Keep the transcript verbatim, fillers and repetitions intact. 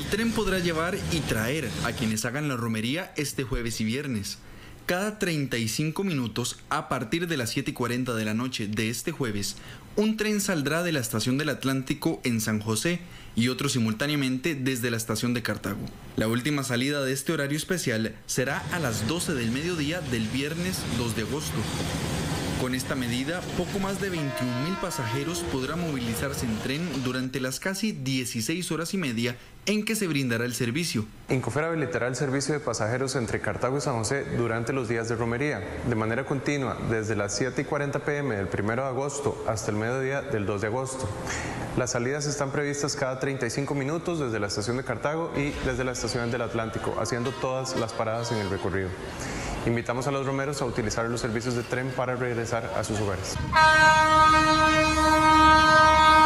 Tren podrá llevar y traer a quienes hagan la romería este jueves y viernes. Cada treinta y cinco minutos, a partir de las siete y cuarenta de la noche de este jueves, un tren saldrá de la estación del Atlántico en San José y otro simultáneamente desde la estación de Cartago. La última salida de este horario especial será a las doce del mediodía del viernes dos de agosto. Con esta medida, poco más de veintiún mil pasajeros podrán movilizarse en tren durante las casi dieciséis horas y media en que se brindará el servicio. Incofer habilitará el servicio de pasajeros entre Cartago y San José durante los días de romería, de manera continua, desde las siete y cuarenta pm del primero de agosto hasta el mediodía del dos de agosto. Las salidas están previstas cada treinta y cinco minutos desde la estación de Cartago y desde la estación del Atlántico, haciendo todas las paradas en el recorrido. Invitamos a los romeros a utilizar los servicios de tren para regresar a sus hogares.